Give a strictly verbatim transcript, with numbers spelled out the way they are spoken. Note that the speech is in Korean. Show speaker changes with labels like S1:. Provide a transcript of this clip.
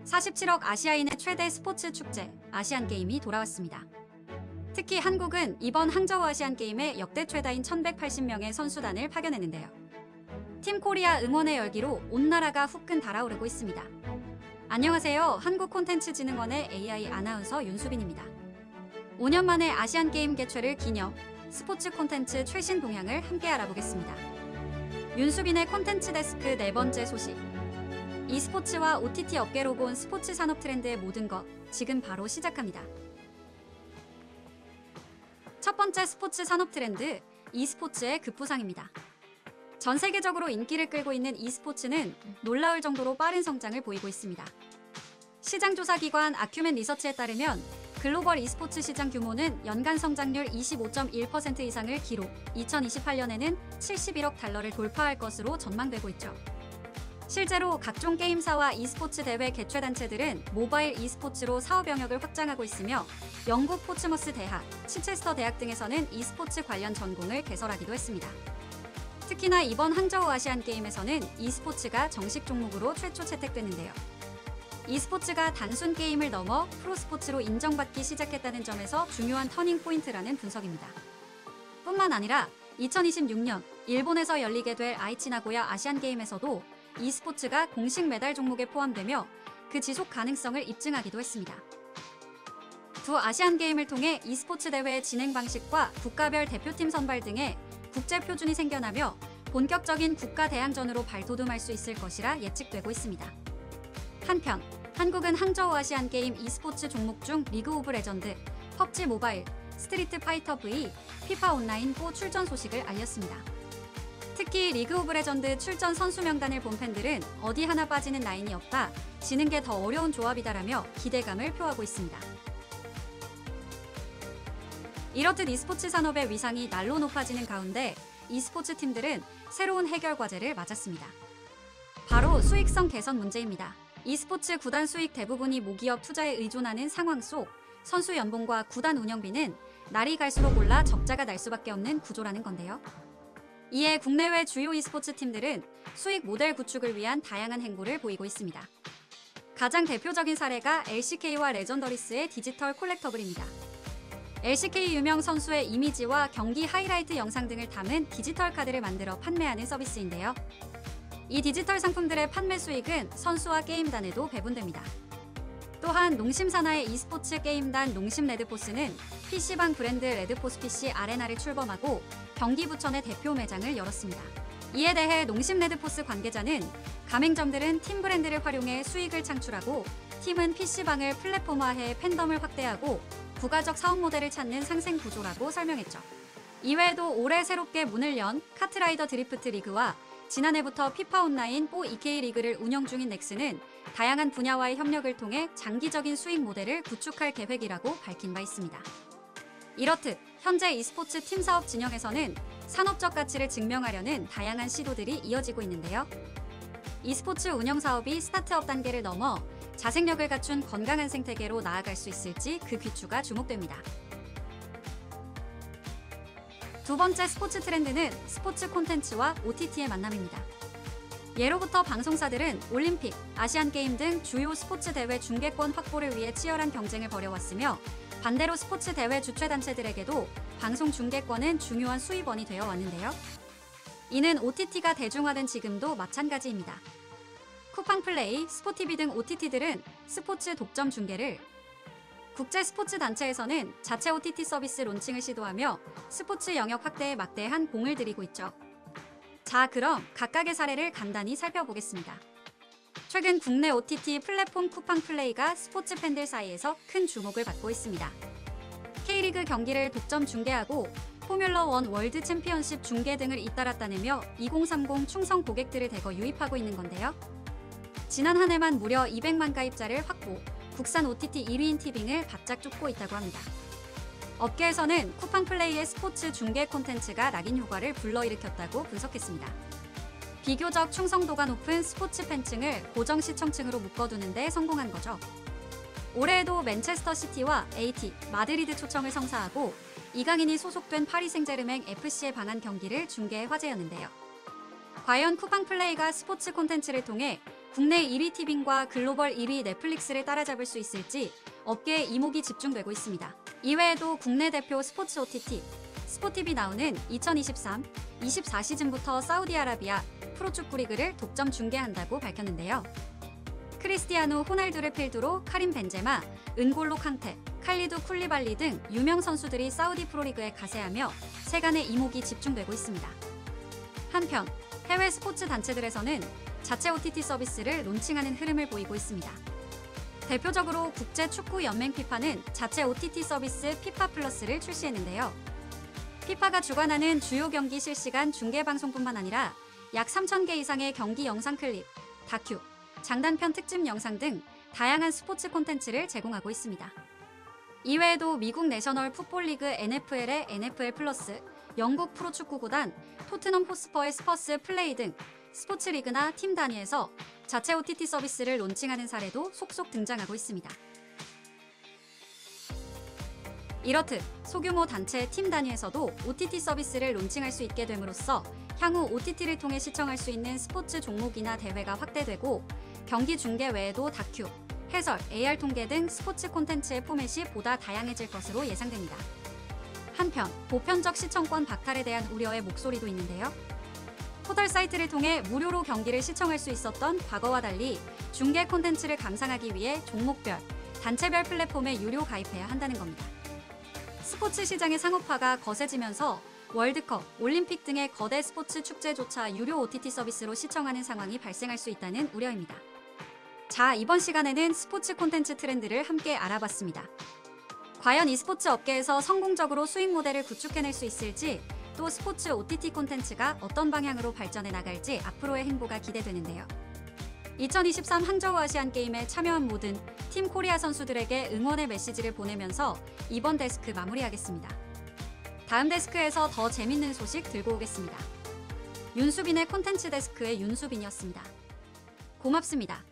S1: 사십칠억 아시아인의 최대 스포츠 축제 아시안게임이 돌아왔습니다. 특히 한국은 이번 항저우 아시안게임에 역대 최다인 천백팔십 명의 선수단을 파견했는데요. 팀 코리아 응원의 열기로 온 나라가 후끈 달아오르고 있습니다. 안녕하세요. 한국콘텐츠진흥원의 에이아이 아나운서 윤수빈입니다. 오 년 만에 아시안게임 개최를 기념 스포츠 콘텐츠 최신 동향을 함께 알아보겠습니다. 윤수빈의 콘텐츠 데스크 네 번째 소식. e스포츠와 오티티 업계로 본 스포츠 산업 트렌드의 모든 것, 지금 바로 시작합니다. 첫 번째 스포츠 산업 트렌드, e스포츠의 급부상입니다. 전 세계적으로 인기를 끌고 있는 e스포츠는 놀라울 정도로 빠른 성장을 보이고 있습니다. 시장조사기관 아큐멘 리서치에 따르면 글로벌 e스포츠 시장 규모는 연간 성장률 이십오 점 일 퍼센트 이상을 기록, 이천이십팔 년에는 칠십일억 달러를 돌파할 것으로 전망되고 있죠. 실제로 각종 게임사와 e스포츠 대회 개최단체들은 모바일 e스포츠로 사업 영역을 확장하고 있으며 영국 포츠머스 대학, 치체스터 대학 등에서는 e스포츠 관련 전공을 개설하기도 했습니다. 특히나 이번 항저우 아시안게임에서는 e스포츠가 정식 종목으로 최초 채택됐는데요. e스포츠가 단순 게임을 넘어 프로스포츠로 인정받기 시작했다는 점에서 중요한 터닝포인트라는 분석입니다. 뿐만 아니라 이천이십육 년 일본에서 열리게 될 아이치 나고야 아시안게임에서도 e스포츠가 공식 메달 종목에 포함되며 그 지속 가능성을 입증하기도 했습니다. 두 아시안게임을 통해 e스포츠 대회의 진행 방식과 국가별 대표팀 선발 등의 국제 표준이 생겨나며 본격적인 국가 대항전으로 발돋움할 수 있을 것이라 예측되고 있습니다. 한편 한국은 항저우 아시안게임 e스포츠 종목 중 리그 오브 레전드, 펍지 모바일, 스트리트 파이터 V, 피파 온라인 사 출전 소식을 알렸습니다. 특히 리그 오브 레전드 출전 선수 명단을 본 팬들은 어디 하나 빠지는 라인이 없다, 지는 게 더 어려운 조합이다라며 기대감을 표하고 있습니다. 이렇듯 e스포츠 산업의 위상이 날로 높아지는 가운데 e스포츠 팀들은 새로운 해결 과제를 맞았습니다. 바로 수익성 개선 문제입니다. e스포츠 구단 수익 대부분이 모기업 투자에 의존하는 상황 속 선수 연봉과 구단 운영비는 날이 갈수록 올라 적자가 날 수밖에 없는 구조라는 건데요. 이에 국내외 주요 e스포츠 팀들은 수익 모델 구축을 위한 다양한 행보를 보이고 있습니다. 가장 대표적인 사례가 엘씨케이와 레전더리스의 디지털 콜렉터블입니다. 엘씨케이 유명 선수의 이미지와 경기 하이라이트 영상 등을 담은 디지털 카드를 만들어 판매하는 서비스인데요. 이 디지털 상품들의 판매 수익은 선수와 게임단에도 배분됩니다. 또한 농심 산하의 e스포츠 게임단 농심 레드포스는 피씨방 브랜드 레드포스 피씨 아레나를 출범하고 경기 부천의 대표 매장을 열었습니다. 이에 대해 농심 레드포스 관계자는 가맹점들은 팀 브랜드를 활용해 수익을 창출하고 팀은 피씨방을 플랫폼화해 팬덤을 확대하고 부가적 사업 모델을 찾는 상생 구조라고 설명했죠. 이외에도 올해 새롭게 문을 연 카트라이더 드리프트 리그와 지난해부터 피파 온라인 사 이케이 리그를 운영 중인 넥슨은 다양한 분야와의 협력을 통해 장기적인 수익 모델을 구축할 계획이라고 밝힌 바 있습니다. 이렇듯 현재 e스포츠 팀 사업 진영에서는 산업적 가치를 증명하려는 다양한 시도들이 이어지고 있는데요. e스포츠 운영 사업이 스타트업 단계를 넘어 자생력을 갖춘 건강한 생태계로 나아갈 수 있을지 그 귀추가 주목됩니다. 두 번째 스포츠 트렌드는 스포츠 콘텐츠와 오티티의 만남입니다. 예로부터 방송사들은 올림픽, 아시안게임 등 주요 스포츠 대회 중계권 확보를 위해 치열한 경쟁을 벌여왔으며 반대로 스포츠 대회 주최단체들에게도 방송 중계권은 중요한 수입원이 되어 왔는데요. 이는 오티티가 대중화된 지금도 마찬가지입니다. 쿠팡플레이, 스포티비 등 오티티들은 스포츠 독점 중계를, 국제 스포츠 단체에서는 자체 오티티 서비스 론칭을 시도하며 스포츠 영역 확대에 막대한 공을 들이고 있죠. 자, 그럼 각각의 사례를 간단히 살펴보겠습니다. 최근 국내 오티티 플랫폼 쿠팡플레이가 스포츠 팬들 사이에서 큰 주목을 받고 있습니다. K리그 경기를 독점 중계하고 포뮬러 원 월드 챔피언십 중계 등을 잇따라 따내며 이공삼공 충성 고객들을 대거 유입하고 있는 건데요. 지난 한 해만 무려 이백만 가입자를 확보, 국산 오티티 일 위인 티빙을 바짝 쫓고 있다고 합니다. 업계에서는 쿠팡플레이의 스포츠 중계 콘텐츠가 낙인 효과를 불러일으켰다고 분석했습니다. 비교적 충성도가 높은 스포츠 팬층을 고정 시청층으로 묶어두는 데 성공한 거죠. 올해에도 맨체스터 시티와 에이티, 마드리드 초청을 성사하고 이강인이 소속된 파리 생제르맹 에프씨에 방한 경기를 중계해 화제였는데요. 과연 쿠팡플레이가 스포츠 콘텐츠를 통해 국내 일 위 티빙과 글로벌 일 위 넷플릭스를 따라잡을 수 있을지 업계에 이목이 집중되고 있습니다. 이외에도 국내 대표 스포츠 오티티, 스포티비 나우는 이천이십삼 이십사 시즌부터 사우디아라비아 프로축구 리그를 독점 중계한다고 밝혔는데요. 크리스티아노 호날두를 필두로 카림 벤제마, 은골로 칸테, 칼리두 쿨리발리 등 유명 선수들이 사우디 프로리그에 가세하며 세간의 이목이 집중되고 있습니다. 한편 해외 스포츠 단체들에서는 자체 오티티 서비스를 론칭하는 흐름을 보이고 있습니다. 대표적으로 국제축구연맹 피파는 자체 오티티 서비스 피파 플러스를 출시했는데요. 피파가 주관하는 주요 경기 실시간 중계 방송뿐만 아니라 약 삼천 개 이상의 경기 영상 클립, 다큐, 장단편 특집 영상 등 다양한 스포츠 콘텐츠를 제공하고 있습니다. 이외에도 미국 내셔널 풋볼 리그 엔에프엘의 엔에프엘 플러스, 영국 프로축구 구단 토트넘 호스퍼의 스퍼스 플레이 등 스포츠 리그나 팀 단위에서 자체 오티티 서비스를 론칭하는 사례도 속속 등장하고 있습니다. 이렇듯 소규모 단체 팀 단위에서도 오티티 서비스를 론칭할 수 있게 됨으로써 향후 오티티를 통해 시청할 수 있는 스포츠 종목이나 대회가 확대되고 경기 중계 외에도 다큐, 해설, 에이알 통계 등 스포츠 콘텐츠의 포맷이 보다 다양해질 것으로 예상됩니다. 한편 보편적 시청권 박탈에 대한 우려의 목소리도 있는데요. 포털 사이트를 통해 무료로 경기를 시청할 수 있었던 과거와 달리 중계 콘텐츠를 감상하기 위해 종목별, 단체별 플랫폼에 유료 가입해야 한다는 겁니다. 스포츠 시장의 상업화가 거세지면서 월드컵, 올림픽 등의 거대 스포츠 축제조차 유료 오티티 서비스로 시청하는 상황이 발생할 수 있다는 우려입니다. 자, 이번 시간에는 스포츠 콘텐츠 트렌드를 함께 알아봤습니다. 과연 e스포츠 업계에서 성공적으로 수익 모델을 구축해낼 수 있을지, 또 스포츠 오티티 콘텐츠가 어떤 방향으로 발전해 나갈지 앞으로의 행보가 기대되는데요. 이천이십삼 항저우 아시안게임에 참여한 모든 팀 코리아 선수들에게 응원의 메시지를 보내면서 이번 데스크 마무리하겠습니다. 다음 데스크에서 더 재밌는 소식 들고 오겠습니다. 윤수빈의 콘텐츠 데스크의 윤수빈이었습니다. 고맙습니다.